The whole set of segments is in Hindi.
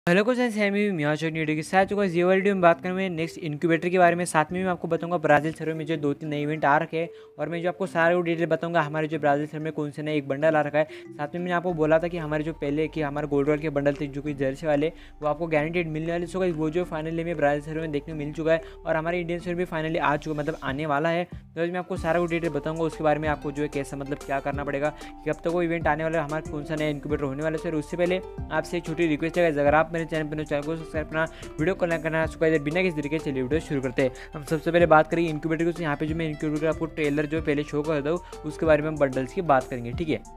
हेलो कुछ ऐसे वीडियो के साथ जो ये वीडियो में बात करेंगे नेक्स्ट इनक्यूबेटर के बारे में। साथ में मैं आपको बताऊंगा ब्राज़ील सर्वर में जो 2-3 नए इवेंट आ रखे हैं और मैं जो आपको सारे डिटेल बताऊंगा हमारे जो ब्राज़ील सर्वर में कौन से नए एक बंडल आ रखा है। साथ में मैंने आपको बोला था कि हमारे जो पहले कि हमारे गोल्ड रॉयल के बंडल थे जो कि जर्सी वाले वो आपको गारंटेड मिलने वाले। सो वो जो फाइनली में ब्राज़ील सर्वर में देखने को मिल चुका है और हमारे इंडियन सर्वर भी फाइनली आ चुका मतलब आने वाला है। तो मैं आपको सारा डिटेल बताऊंगा उसके बारे में, आपको जो है कैसा मतलब क्या करना पड़ेगा कि अब तक वो इवेंट आने वाला है, हमारा कौन सा नया इनक्यूबेटर होने वाला है। सर उससे पहले आपसे एक छोटी रिक्वेस्ट है, अगर आप मेरे चैनल पर चैनल को सब्सक्राइब करना, वीडियो को लाइक करना चुका है। बिना किसी तरीके से चलिए वीडियो शुरू करते हैं। हम सबसे पहले बात करेंगे इनक्यूबेटर की। यहाँ पे जो मैं इनक्यूबेटर आपको ट्रेलर जो पहले शो कर दूँ उसके बारे में हम बंडल्स की बात करेंगे, ठीक है।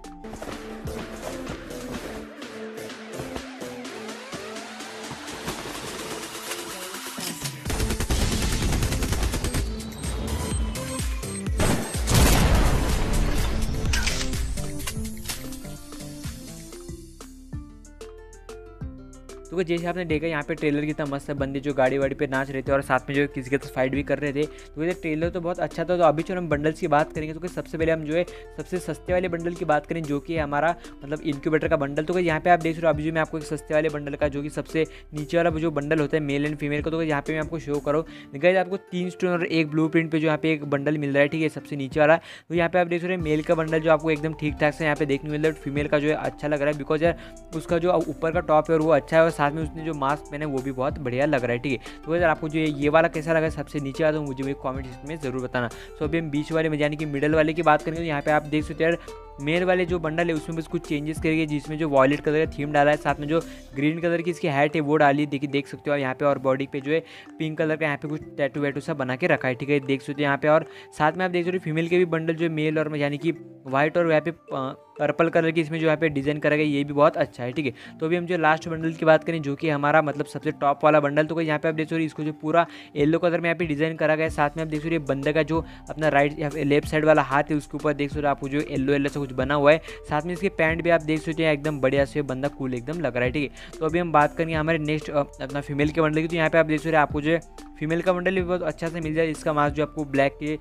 तो जैसे आपने देखा यहाँ पे ट्रेलर कितना मस्त है, बंदे जो गाड़ी वाड़ी पे नाच रहे थे और साथ में जो किसी के साथ फाइट भी कर रहे थे। तो ये ट्रेलर तो बहुत अच्छा था। तो अभी जो हम बंडल्स की बात करेंगे तो सबसे पहले हम जो है सबसे सस्ते वाले बंडल की बात करें जो कि है हमारा मतलब इनक्यूबेटर का बंडल। तो यहाँ पे आप देख रहे हो अभी जो मैं आपको एक सस्ते वाले बंडल का जो कि सबसे नीचे वाला जो बंडल होता है मेल एंड फीमेल का, तो यहाँ पे मैं आपको शो करो गाइस आपको 3 स्टोन और एक ब्लू प्रिंट पे जो यहाँ पे एक बंडल मिल रहा है, ठीक है, सबसे नीचे वाला। तो यहाँ पे आप देख रहे हो मेल का बंडल जो आपको एकदम ठीक ठाक से यहाँ पे देखने मिल रहा है, फीमेल का जो है अच्छा लग रहा है बिकॉज यार उसका जो ऊपर का टॉप है और वो अच्छा है और साथ में उसने जो मास्क मैंने वो भी बहुत बढ़िया लग रहा है, ठीक है। तो अगर आपको जो ये वाला कैसा लगा सबसे नीचे वाला तो मुझे कमेंट सेक्शन में जरूर बताना। सो अभी हम बीच वाले में यानी कि मिडल वाले की बात करेंगे तो यहाँ पे आप देख सकते हैं यार मेल वाले जो बंडल है उसमें बस कुछ चेंजेस करेंगे, जिसमें जो वॉयलेट कलर का थीम डाला है, साथ में जो ग्रीन कलर की इसकी हैट है वो डाली है, देखिए देख सकते हो यहाँ पे, और बॉडी पे जो है पिंक कलर का यहाँ पे कुछ टैटू वैटू सब बना के रखा है, ठीक है, देख सकते हो यहाँ पे। और साथ में आप देख सकते हो फीमेल के भी बंडल जो मेल और यानी कि व्हाइट और यहाँ पे पर्पल कलर की इसमें जो यहाँ पे डिज़ाइन करा गया ये भी बहुत अच्छा है, ठीक है। तो अभी हम जो लास्ट बंडल की बात करें जो कि हमारा मतलब सबसे टॉप वाला बंडल, तो यहाँ पे आप देख सकते हो इसको जो पूरा येलो कलर में यहाँ पे डिज़ाइन करा गया है। साथ में आप देख सकते हो बंदे का जो अपना राइट या लेफ्ट साइड वाला हाथ है उसके ऊपर देख सकते हो आपको जो येलो से कुछ बना हुआ है। साथ में इसके पैंट भी आप देख सकते हैं एकदम बढ़िया से बंदा कूल एकदम लग रहा है, ठीक है। तो अभी हम बात करेंगे हमारे नेक्स्ट अपना फीमेल के बंडल की। तो यहाँ पे आप देख सकते हैं आपको जो है फीमेल का बंडल भी बहुत अच्छा से मिल जाए। इसका मास्क जो आपको ब्लैक के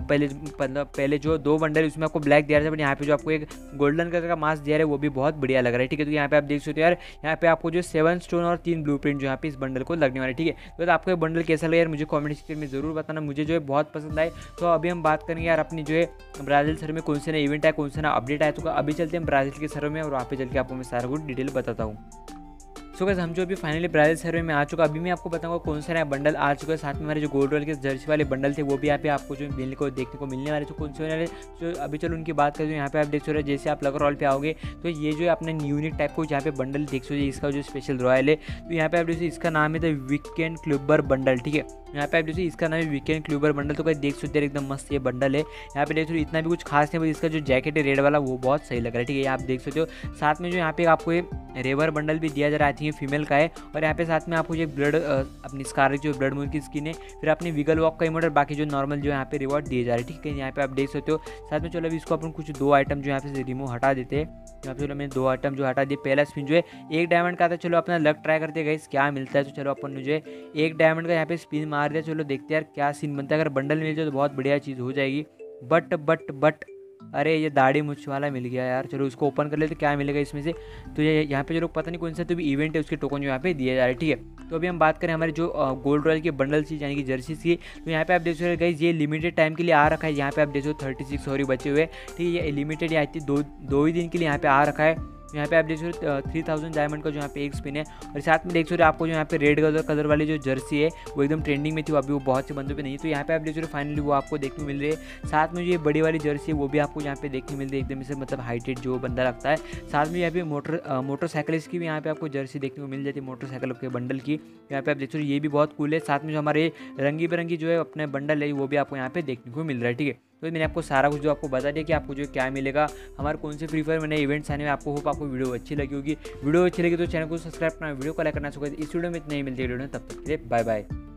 पहले जो 2 बंडल उसमें आपको ब्लैक दिया था, बट यहाँ पे जो आपको एक गोल्डन कलर का मास्क दिया है वो भी बहुत बढ़िया लग रहा है, ठीक है। तो यहाँ पे आप देख सकते हो यार यहाँ पे आपको जो 7 स्टोन और 3 ब्लू प्रिंट जो यहाँ पे इस बंडल को लगने वाला है, ठीक है। तो आपको ये बंडल कैसा लगा यार मुझे कमेंट सेक्शन में जरूर बताना, मुझे जो है बहुत पसंद आए। तो अभी हम बात करेंगे यार अपनी जो है ब्राज़ील सर्वर में कौन से नया इवेंट है, कौन सा नया अपडेट आया। तो अभी चलते हैं ब्राज़ील के सर्वर में और वहाँ पे चल के आपको मैं सारा कुछ डिटेल बताता हूँ। सो गाइस हम जो अभी फाइनली ब्राज़ील सर्वर में आ चुका, अभी मैं आपको बताऊंगा कौन सा नया बंडल आ चुका है। साथ में हमारे जो गोल्ड रॉयल के जर्सी वाले बंडल थे वो भी यहाँ पे आपको जो मिलने को देखने को मिलने वाले, तो कौन से वाले जो अभी चलो उनकी बात करें। यहाँ पे आप देख सकते हो जैसे आप लगर रॉयल पे आओगे तो ये जो अपने यूनिक टाइप को यहाँ पे बंडल देख सकते हो, इसका जो स्पेशल रॉयल है तो यहाँ पे आप देखिए इसका नाम है द वीकेंड क्लूबर बंडल, ठीक है। यहाँ पे आप देखिए इसका नाम है वीकेंड क्लूबर बंडल। तो कहीं देख सकते हैं एकदम मस्त ये बंडल है। यहाँ पे देख सकते हो इतना भी कुछ खास नहीं, बस इसका जो जैकेट है रेड वाला वो बहुत सही लग रहा है, ठीक है, आप देख सकते हो। साथ में जो यहाँ पे आपको ये रेवर बंडल भी दिया जा रहा है, आई थिंक फीमेल का है। और यहाँ पे साथ में आपको जो ब्लड अपनी स्कारलेट जो ब्लड मून की स्किन है, फिर अपनी विगल वॉक का इमोट और बाकी जो नॉर्मल जो यहाँ पे रिवॉर्ड दिए जा रहे हैं, ठीक है, यहाँ पे आप देख सकते हो। साथ में चलो अभी इसको अपन कुछ 2 आइटम जो यहाँ पे रिमूव हटा देते हैं। यहाँ पे चलो मैंने 2 आइटम जो हटा दिए। पहला स्पिन जो है 1 डायमंड का था, चलो अपना लक ट्राई करते हैं गाइस क्या मिलता है। तो चलो अपन ने जो है 1 डायमंड का यहाँ पे स्पिन मार दिया, चलो देखते हैं यार क्या सीन बनता है। अगर बंडल मिल जाए तो बहुत बढ़िया चीज़ हो जाएगी। बट अरे ये दाढ़ी मुछ वाला मिल गया यार, चलो उसको ओपन कर लेते क्या मिलेगा इसमें से। तो ये यहाँ पे जो लोग पता नहीं कौन सा तो भी इवेंट है उसके टोकन जो यहाँ पे दिए जा रहे हैं, ठीक है। तो अभी हम बात करें हमारे जो गोल्ड रॉयल के बंडल की यानी कि जर्सी की, तो यहाँ पे आप देख सकते हो गाइस ये लिमिटेड टाइम के लिए आ रखा है। यहाँ पे आप देख सकते हो 36 सॉरी बचे हुए, ठीक है, ये लिमिटेड आई थी 2 ही दिन के लिए यहाँ पे आ रखा है। यहाँ पे आप देख सकते हो 3000 डायमंड का जो यहाँ पे एक स्पिन है। और साथ में देख सकते हो आपको जो यहाँ पे रेड कलर वाली जो जर्सी है वो एकदम ट्रेंडिंग में थी, अभी वो बहुत से बंदों पे नहीं। तो यहाँ पे आप देख सकते हो फाइनली वो आपको देखने को मिल रही है। साथ में जो ये बड़ी वाली जर्सी है वो भी आपको यहाँ पे देखने मिल रही है, एकदम इसे मतलब हाइटेड जो बंदा लगता है। साथ में यहाँ पे मोटरसाइकिल्स की भी यहाँ पे आपको जर्सी देखने को मिल जाती है, मोटरसाइकिल के बंडल की। यहाँ पे आप देख सकते हो ये भी बहुत कूल है। साथ में जो हमारे रंगी बिरंगी जो है अपने बंडल है वो भी आपको यहाँ पे देखने को मिल रहा है, ठीक है। तो मैंने आपको सारा कुछ जो आपको बता दिया कि आपको जो क्या मिलेगा, हमारे कौन से फ्री फायर में नए इवेंट्स आने में। आपको होप आपको वीडियो अच्छी लगी होगी। वीडियो अच्छी लगी तो चैनल को सब्सक्राइब करना, वीडियो को लाइक करना चाहिए। इस वीडियो में इतना ही मिलती है वीडियो में, तब तक के लिए बाय बाय।